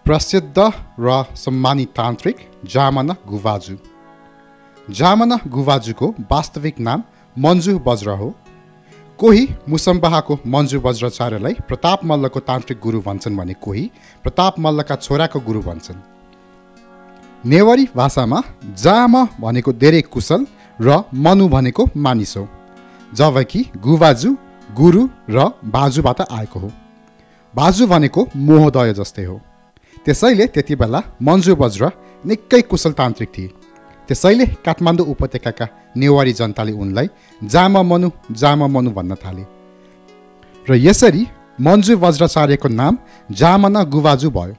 प्रसिद्ध र सम्मानित तान्त्रिक जामना गुभाजु। जामना गुभाजुको वास्तविक नाम मन्जु वज्र हो। कोही मुसम्बाहाको मन्जु वज्राचार्यलाई प्रताप मल्लको तान्त्रिक गुरु भन्छन् भने कोही प्रताप मल्लका छोराको गुरु भन्छन्। नेवारी भाषामा जाम भनेको धेरै कुशल र मनु भनेको मानिस हो, जबकि गुभाजु गुरु र बाजुबाट आएको हो। बाजु भनेको मोहदय जस्तै हो। त्यसैले त्यति बेला मन्जु वज्र निकै कुशल तान्त्रिक थिए। त्यसैले काठमाडौँ उपत्यकाका नेवारी जनताले उनलाई जाम मनु भन्न थाले र यसरी मन्जु वज्राचार्यको नाम जामना गुभाजु भयो।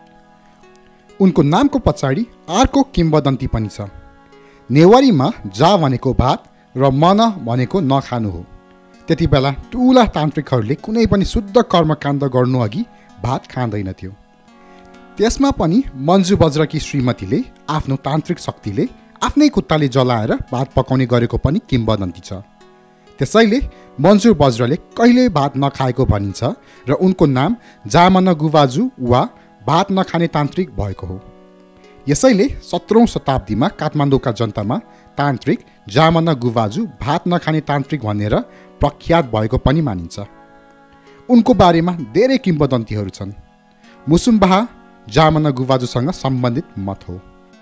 उनको नामको पछाडि अर्को किम्बदन्ती पनि छ। नेवारीमा जा भनेको भात र मन भनेको नखानु हो। त्यति बेला ठुला तान्त्रिकहरूले कुनै पनि शुद्ध कर्मकाण्ड गर्नु अघि भात खाँदैनथ्यो। त्यसमा पनि मन्जु वज्रकी श्रीमतीले आफ्नो तान्त्रिक शक्तिले आफ्नै खुट्टाले जलाएर भात पकाउने गरेको पनि किम्बदन्ती छ। त्यसैले मन्जु वज्रले कहिल्यै भात नखाएको भनिन्छ र उनको नाम जामना गुभाजु वा भात नखाने तान्त्रिक भएको हो। यसैले 17औं शताब्दीमा काठमाडौँका जनतामा तान्त्रिक जामना गुभाजु भात नखाने तान्त्रिक भनेर प्रख्यात भएको पनि मानिन्छ। उनको बारेमा धेरै किम्बदन्तीहरू छन्। मुसुम्बाहा जामना गुभाजुसँग सम्बन्धित मत हो।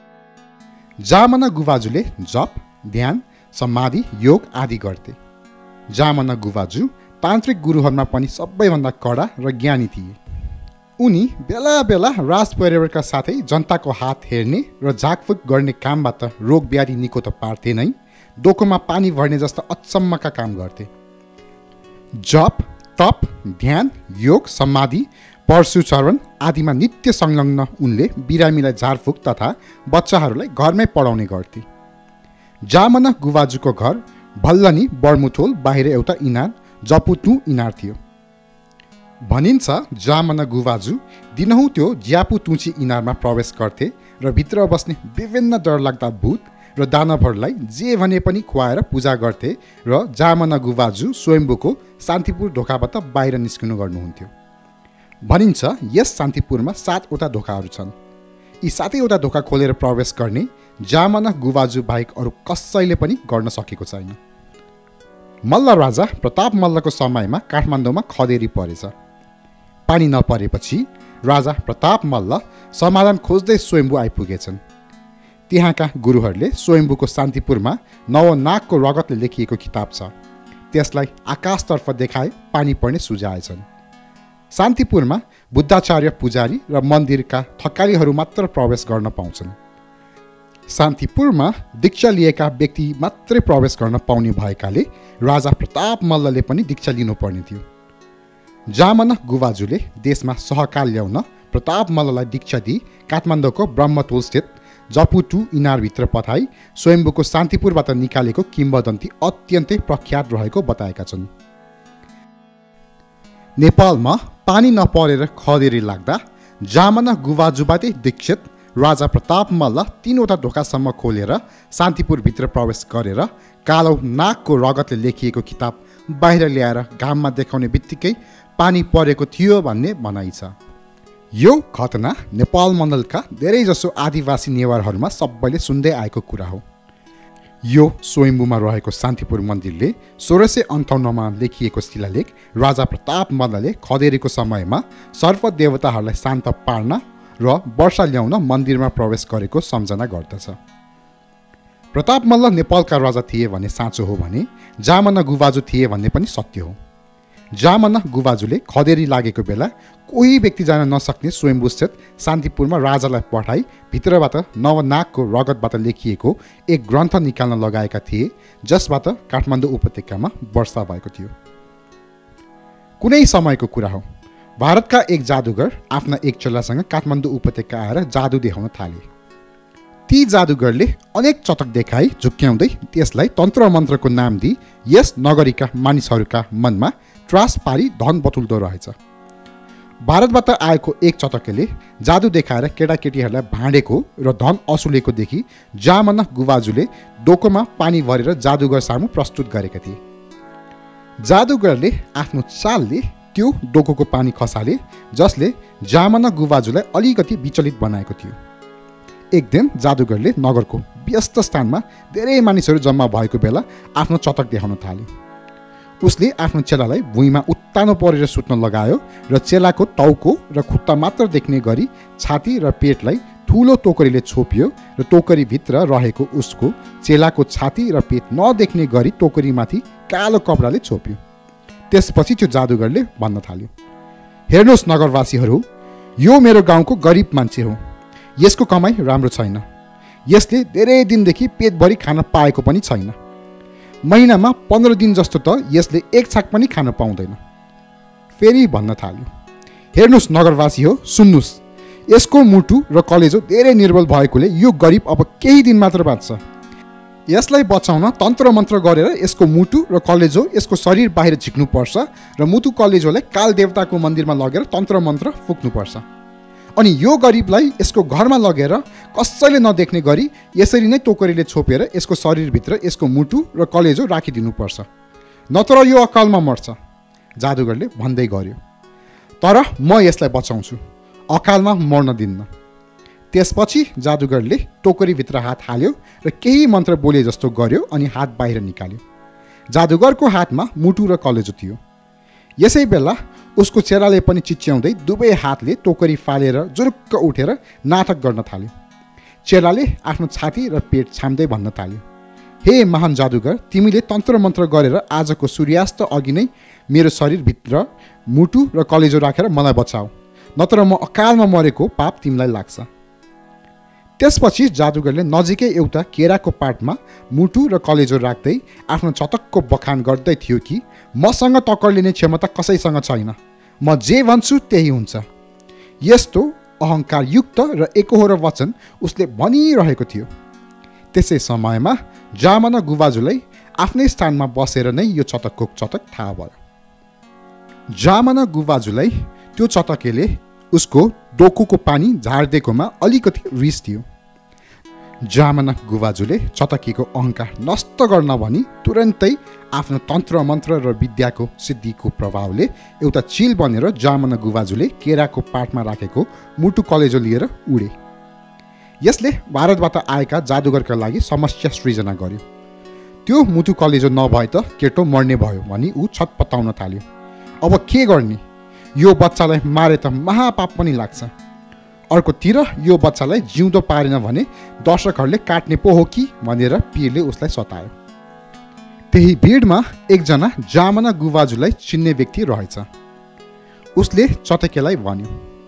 जामना गुभाजुले जप, ध्यान, समाधि, योग आदि गर्थे। जामना गुभाजु तान्त्रिक गुरुहरूमा पनि सबैभन्दा कडा र ज्ञानी थिए। उनी बेला बेला राज परिवारका साथै जनताको हात हेर्ने र झाकफुक गर्ने कामबाट रोग व्याधि निको त पार्थे नै, डोकोमा पानी भर्ने जस्ता अचम्मका काम गर्थे। जप, तप, ध्यान, योग, समाधि, परशुचरण आदिमा नित्य संलग्न उनले बिरामीलाई झारफुक तथा बच्चाहरूलाई घरमै पढाउने गर्थे। जामना गुभाजुको घर भल्लनी बर्मुथोल बाहिर एउटा इनार जपुतु इनार थियो। भनिन्छ जामना गुभाजु दिनहुँ त्यो ज्यापुतुची इनारमा प्रवेश गर्थे र भित्र बस्ने विभिन्न डरलाग्दा भूत र दानवहरूलाई जे भने पनि खुवाएर पूजा गर्थे र जामना गुभाजु स्वयम्भूको शान्तिपुर ढोकाबाट बाहिर निस्किनु गर्नुहुन्थ्यो। भनिन्छ यस शान्तिपुरमा 7वटा ढोकाहरू छन्। यी 7वटा ढोका खोलेर प्रवेश गर्ने जामना गुभाजु बाहेक अरू कसैले पनि गर्न सकेको छैन। मल्ल राजा प्रताप मल्लको समयमा काठमाडौँमा खदेरी परेछ। पानी नपरेपछि राजा प्रताप मल्ल समाधान खोज्दै स्वयम्भू आइपुगेछन्। त्यहाँका गुरुहरूले स्वयम्भूको शान्तिपुरमा नवनागको रगतले लेखिएको किताब छ, त्यसलाई आकाशतर्फ देखाए पानी पर्ने सुझाएछन्। शान्तिपुरमा बुद्धाचार्य पुजारी र मन्दिरका थकालीहरू मात्र प्रवेश गर्न पाउँछन्। शान्तिपुरमा दीक्षा लिएका व्यक्ति मात्रै प्रवेश गर्न पाउने भएकाले राजा प्रताप मल्लले पनि दीक्षा लिनुपर्ने थियो। जामना गुभाजुले देशमा सहकार ल्याउन प्रताप मल्ललाई दीक्षा दिई काठमाडौँको ब्रह्मतोलस्थित जपुटु इनारभित्र पठाई स्वयम्भूको शान्तिपुरबाट निकालेको किम्बदन्ती अत्यन्तै प्रख्यात रहेको बताएका छन्। नेपालमा पानी नपरेर खदेरी लाग्दा जामना गुभाजुबाटै दीक्षित राजा प्रताप मल्ल 3वटा ढोकासम्म खोलेर शान्तिपुरभित्र प्रवेश गरेर कालो नागको रगतले लेखिएको किताब बाहिर ल्याएर घाममा देखाउने बित्तिकै पानी परेको थियो भन्ने भनाइ छ। यो घटना नेपाल मण्डलका धेरैजसो आदिवासी नेवारहरूमा सबैले सुन्दै आएको कुरा हो। यो स्वयम्भूमा रहेको शान्तिपुर मन्दिरले 1658मा लेखिएको शिलालेख राजा प्रताप मल्लले खदेरीको समयमा सर्प देवताहरूलाई शान्त पार्न र वर्षा ल्याउन मन्दिरमा प्रवेश गरेको सम्झना गर्दछ। प्रताप मल्ल नेपालका राजा थिए भने साँचो हो भने जामना गुभाजु थिए भन्ने पनि सत्य हो। जामना गुभाजुले खदेरी लागेको बेला कोही व्यक्ति जान नसक्ने स्वयम्भूस्थित शान्तिपुरमा राजालाई पठाई भित्रबाट नवनागको रगतबाट लेखिएको एक ग्रन्थ निकाल्न लगाएका थिए, जसबाट काठमाडौँ उपत्यकामा वर्षा भएको थियो। कुनै समयको कुरा हो, भारतका एक जादुगर आफ्ना एक चेलासँग काठमाडौँ उपत्यका आएर जादु देखाउन थाले। ती जादुगरले अनेक चटक देखाई झुक्क्याउँदै त्यसलाई तन्त्र मन्त्रको नाम दिई यस नगरीका मानिसहरूका मनमा त्रास पारी धन बटुल्दो रहेछ। भारतबाट आएको एक चटकेले जादु देखाएर केटाकेटीहरूलाई भाँडेको र धन असुलेको देखि जामना गुभाजुले डोकोमा पानी भरेर जादुगर सामु प्रस्तुत गरेका थिए। जादुगरले आफ्नो चालले त्यो डोकोको पानी खसाले जसले जामना गुबाजुलाई अलिकति विचलित बनाएको थियो। एक दिन जादुगरले नगरको व्यस्त स्थानमा धेरै मानिसहरू जम्मा भएको बेला आफ्नो चटक देखाउन थाल्यो। उसले आफ्नो चेलालाई भुइँमा उत्तानो परेर सुत्न लगायो र चेलाको टाउको र खुट्टा मात्र देख्ने गरी छाती र पेटलाई ठुलो टोकरीले छोपियो र टोकरीभित्र रहेको उसको चेलाको छाती र पेट नदेख्ने गरी टोकरीमाथि कालो कपडाले छोप्यो। त्यसपछि त्यो जादुगरले भन्न थाल्यो, हेर्नुहोस् नगरवासीहरू, यो मेरो गाउँको गरिब मान्छे हो। यसको कमाइ राम्रो छैन। यसले धेरै दिनदेखि पेटभरि खान पाएको पनि छैन। महिनामा 15 दिन जस्तो त यसले एक छाक पनि खान पाउँदैन। फेरि भन्न थाल्यो, हेर्नुहोस् नगरवासी हो, सुन्नुहोस्, यसको मुटु र कलेजो धेरै निर्बल भएकोले यो गरिब अब केही दिन मात्र बाँच्छ। यसलाई बचाउन तन्त्र मन्त्र गरेर यसको मुटु र कलेजो यसको शरीर बाहिर झिक्नुपर्छ र मुटु कलेजोलाई काल देवताको मन्दिरमा लगेर तन्त्र मन्त्र फुक्नुपर्छ। अनि यो गरिबलाई यसको घरमा लगेर कसैले नदेख्ने गरी यसरी नै टोकरीले छोपेर यसको शरीरभित्र यसको मुटु र कलेजो राखिदिनुपर्छ, नत्र यो अकालमा मर्छ। जादुगरले भन्दै गर्यो, तर म यसलाई बचाउँछु, अकालमा मर्न दिन्न। त्यसपछि जादुगरले टोकरीभित्र हात हाल्यो र केही मन्त्र बोले जस्तो गर्यो अनि हात बाहिर निकाल्यो। जादुगरको हातमा मुटु र कलेजो थियो। यसै बेला उसको चेलाले पनि चिच्याउँदै दुवै हातले टोकरी फालेर जुरुक्क उठेर नाटक गर्न थाल्यो। चेलाले आफ्नो छाती र पेट छाम्दै भन्न थाल्यो, हे महान जादुगर, तिमीले तन्त्र मन्त्र गरेर आजको सूर्यास्त अघि नै मेरो शरीरभित्र मुटु र कलेजो राखेर मलाई बचाऊ, नत्र म अकालमा मरेको पाप तिमीलाई लाग्छ। त्यसपछि जादुगरले नजिकै एउटा केराको पातमा मुटु र कलेजो राख्दै आफ्नो चटकको बखान गर्दै थियो कि मसँग टक्कर लिने क्षमता कसैसँग छैन, म जे भन्छु त्यही हुन्छ। यस्तो अहङ्कारयुक्त र एकोहोरो वचन उसले भनिरहेको थियो। त्यसै समयमा जामना गुबाजुलाई आफ्नै स्थानमा बसेर नै यो चटकको चटक थाहा भयो। जामना गुबाजुलाई त्यो चटकेले उसको डोकोको पानी झार्दिएकोमा अलिकति रिस थियो। जामना गुबाजुले चटकीको अहङ्कार नष्ट गर्न भनी तुरन्तै आफ्नो तन्त्र मन्त्र र विद्याको सिद्धिको प्रभावले एउटा चिल बनेर जामना गुबाजुले केराको पातमा राखेको मुटु कलेजो लिएर उडे। यसले भारतबाट आएका जादुगरका लागि समस्या सृजना गर्यो। त्यो मुटु कलेजो नभए त केटो मर्ने भयो भनी ऊ छटपटाउन थाल्यो। अब के गर्ने? यो बच्चालाई मारे त महापाप पनि लाग्छ। अर्कोतिर यो बच्चालाई जिउँदो पारेन भने दर्शकहरूले काट्ने पो हो कि भनेर पीरले उसलाई सतायो। त्यही भिडमा एकजना जामना गुबाजुलाई चिन्ने व्यक्ति रहेछ। उसले चटकेलाई भन्यो,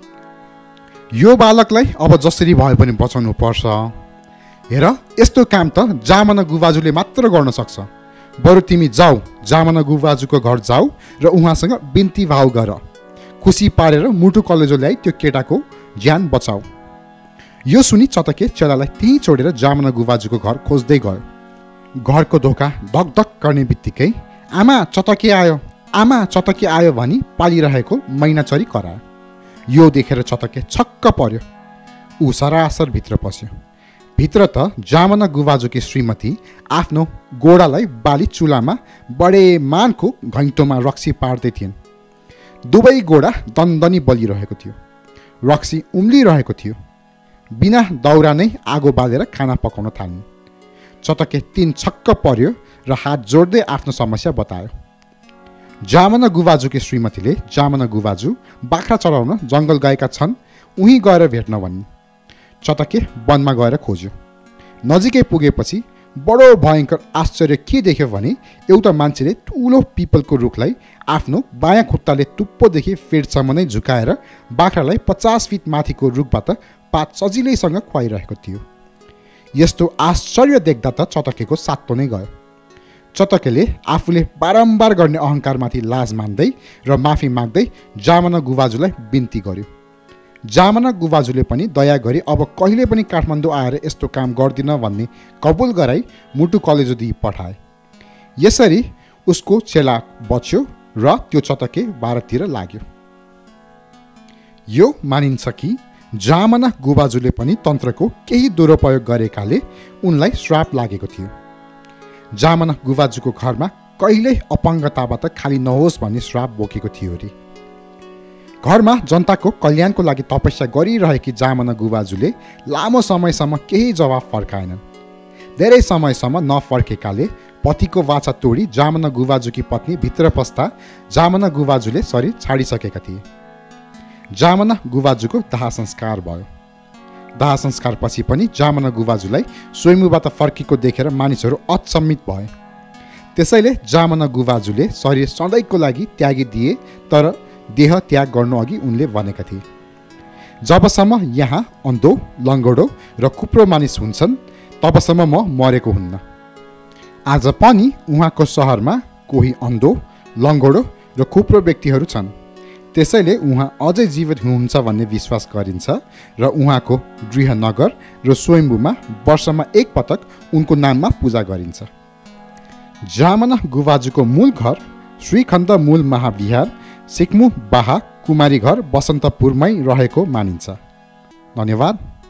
यो बालकलाई अब जसरी भए पनि बचाउनु पर्छ। हेर, यस्तो काम त जामना गुबाजुले मात्र गर्न सक्छ। बरु तिमी जाऊ, जामना गुबाजुको घर जाऊ र उहाँसँग बिन्ती भाव गर। खुसी पारेर मुटु कलेजो ल्याई त्यो केटाको ज्यान बचाऊ। यो सुनि चटके चेलालाई त्यहीँ छोडेर जामना गुबाजुको घर खोज्दै गयो। घरको ढोका धकधक गर्ने बित्तिकै आमा चटके आयो, आमा चटके आयो भनी पालिरहेको मैनाचरी करायो। यो देखेर चटके छक्क पर्यो। ऊ सरासर भित्र पस्यो। भित्र त जामना गुबाजुकी श्रीमती आफ्नो गोडालाई बाली चुलामा बडे मानको घैँटोमा रक्सी पार्दै थिइन्। दुवै गोडा दन्दनी बलिरहेको थियो। रक्सी उम्लिरहेको थियो। बिना दाउरा नै आगो बालेर खाना पकाउन थाल्नु। चटके तीन छक्क पर्यो र हात जोड्दै आफ्नो समस्या बतायो। जामना गुबाजुकी श्रीमतीले जामना गुबाजु बाख्रा चराउन जङ्गल गएका छन्, उहीँ गएर भेट्न भनिन्। चटके वनमा गएर खोज्यो। नजिकै पुगेपछि बडो भयङ्कर आश्चर्य के देख्यो भने एउटा मान्छेले ठुलो पिपलको रुखलाई आफ्नो बायाँ खुट्टाले टुप्पोदेखि फेदसम्म नै झुकाएर बाख्रालाई 50 फिट माथिको रुखबाट पात सजिलैसँग खुवाइरहेको थियो। यस्तो आश्चर्य देख्दा त चटकेको सातो नै गयो। चटकेले आफूले बारम्बार गर्ने अहङ्कारमाथि लाज मान्दै र माफी माग्दै जामना गुबाजुलाई बिन्ती गर्यो। जामना गुबाजुले पनि दया गरी अब कहिले पनि काठमाडौँ आएर यस्तो काम गर्दिन भन्ने कबुल गराई मुटु कलेजो दिई पठाए। यसरी उसको चेला बच्यो र त्यो चटके भारततिर लाग्यो। यो मानिन्छ कि जामना गुबाजुले पनि तन्त्रको केही दुरुपयोग गरेकाले उनलाई श्राप लागेको थियो। जामना गुबाजुको घरमा कहिल्यै अपाङ्गताबाट खाली नहोस् भन्ने श्राप बोकेको थियो अरे। घरमा जनताको कल्याणको लागि तपस्या गरिरहेकी जामना गुबाजुले लामो समयसम्म केही जवाफ फर्काएनन्। धेरै समयसम्म नफर्केकाले पतिको वाचा तोडी जामना गुबाजुकी पत्नी भित्र पस्दा जामना गुबाजुले शरीर छाडिसकेका थिए। जामना गुबाजुको दाह संस्कार भयो। दाह संस्कारपछि पनि जामना गुबाजुलाई स्वयम्भूबाट फर्केको देखेर मानिसहरू अचम्मित भए। त्यसैले जामना गुबाजुले शरीर सधैँको लागि त्यागिदिए, तर देह त्याग गर्नु अघि उनले भनेका थिए, जबसम्म यहाँ अन्धो, लङ्गडो र कुप्रो मानिस हुन्छन् तबसम्म म मरेको हुन्न। आज पनि उहाँको सहरमा कोही अन्धो, लङ्गडो र कुप्रो व्यक्तिहरू छन्। त्यसैले उहाँ अझै जीवित हुनुहुन्छ भन्ने विश्वास गरिन्छ र उहाँको गृहनगर र स्वयम्भूमा वर्षमा एक पटक उनको नाममा पूजा गरिन्छ। जामना गुबाजुको मूल घर श्रीखण्ड मूल महाविहार सिक्मु बाहा कुमारी घर बसन्तपुरमै रहेको मानिन्छ। धन्यवाद।